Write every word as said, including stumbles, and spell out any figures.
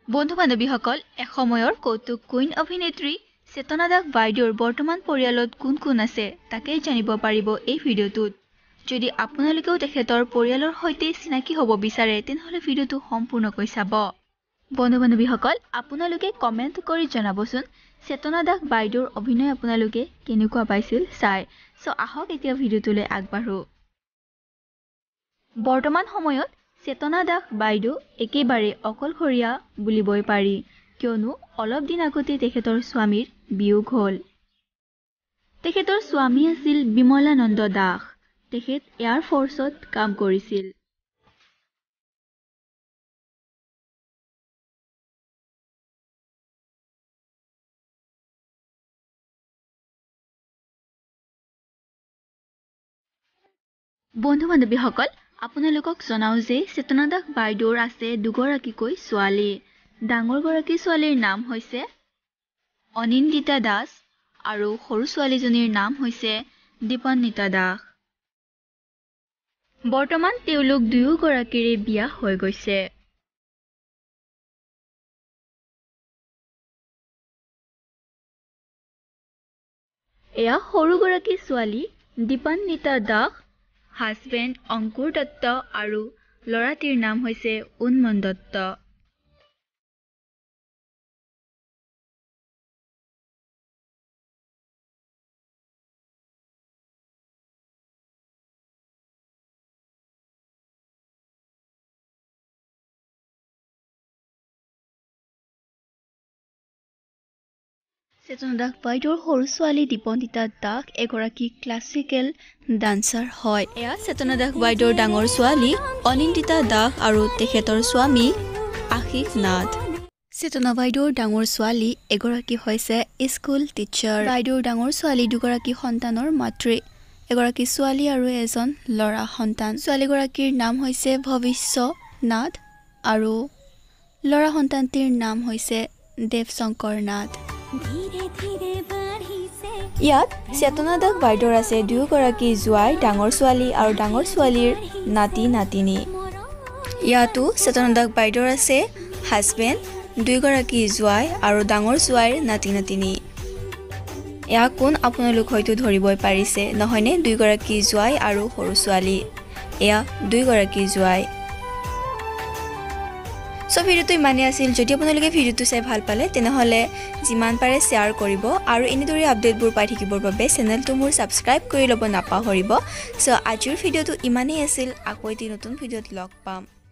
বন্ধু বান্ধৱীসকল এসময়ৰ কৌতুক কুইন অভিনেত্ৰী চেতনা দাস বাইদেউৰ বৰ্তমান পৰিয়ালত কোন কোন আছে তাকেই জানিব পাৰিব এই ভিডিঅ'টোত যদি আপোনালোকেও তেখেতৰ পৰিয়ালৰ সৈতে চিনাকি হ'ব বিচাৰে তেনহলে ভিডিঅ'টো সম্পূৰ্ণকৈ চাব বন্ধু বান্ধৱীসকল আপোনালোকে কমেন্ট কৰি জনাবচোন চেতনা দাস বাইদেউৰ অভিনয় আপোনালোকে কেনেকুৱা পাইছিল চাই সো আহক এতিয়া ভিডিঅ'টোলৈ আগবাঢ়ো বৰ্তমান সময়ত চেতনা দাস বাইদেউ একেবাৰে অকলশৰীয়া বুলিবই পাৰি কিয়নো অলপ দিন আগতে তেখেতৰ স্বামীৰ বিয়োগ হ'ল তেখেতৰ স্বামী আছিল বিমলানন্দ দাস তেখেত এয়াৰ ফোৰ্সত কাম কৰিছিল বন্ধু বান্ধৱীসকল আপোনালোকক জনাও যে চেতনা দাস বাইদেউৰ আছে দুগৰাকীকৈ ছোৱালী ডাঙৰ গৰাকী ছোৱালীৰ নাম হৈছে অনিন্দিতা দাস আৰু সৰু ছোৱালীজনীৰ নাম হৈছে দীপন্নিতা দাস বৰ্তমান তেওঁলোক দুয়ো গৰাকীৰে বিয়া হৈ গৈছে এয়া সৰু গৰাকী ছোৱালী দীপন্নিতা দাস হাজবেণ্ড অংকুৰ দত্ত আৰু লৰাটিৰ নাম হৈছে উন্মন দত্ত চেতনা দাস বাইদেউৰ সৰু ছোৱালী দীপন্নিতা দাস এগৰাকী ক্লাছিকেল ডান্সাৰ হয় এয়া চেতনা দাস বাইদেউৰ ডাঙৰ ছোৱালী অনিন্দিতা দাস আৰু তেখেতৰ স্বামী আশিস নাথ চেতনা বাইদেউৰ ডাঙৰ ছোৱালী এগৰাকী হৈছে স্কুল টিচাৰ বাইদেউৰ ডাঙৰ ছোৱালী দুগৰাকী সন্তানৰ মাতৃ এগৰাকী ছোৱালী আৰু এজন ল'ৰা সন্তান ছোৱালীগৰাকীৰ নাম হৈছে ভৱিষ্য নাথ আৰু ল'ৰা সন্তানটিৰ নাম হৈছে দেৱশংকৰ নাথ ইয়াত চেতনা দাস বাইদেউৰ আছে দুয়োগৰাকী জোৱাই ডাঙৰ ছোৱালী আৰু ডাঙৰ ছোৱালীৰ নাতি নাতিনী ইয়াতো চেতনা দাস বাইদেউৰ আছে হাজবেণ্ড দুয়োগৰাকী জোৱাই আৰু ডাঙৰ জোৱাইৰ নাতি নাতিনী এয়া কোন আপোনালোক হয়তো ধৰিবই পাৰিছে নহয়নে দুয়োগৰাকী জোৱাই আৰু সৰু ছোৱালী এয়া দুয়োগৰাকী জোৱাই সো ভিডিওটো ইমানে আছিল যদি আপোনালোকে ভিডিওটো চাই ভাল পালে তেনেহলে যিমান পাৰে শেয়াৰ কৰিব আৰু এনেদৰে আপডেটবোৰ পাই থাকিবৰ বাবে চেনেলটো মোৰ সাবস্ক্ৰাইব কৰি ল'ব নাপাহৰিব সো আজিৰ ভিডিওটো ইমানেই আছিল আকৌ এটি নতুন ভিডিওত লগ পাম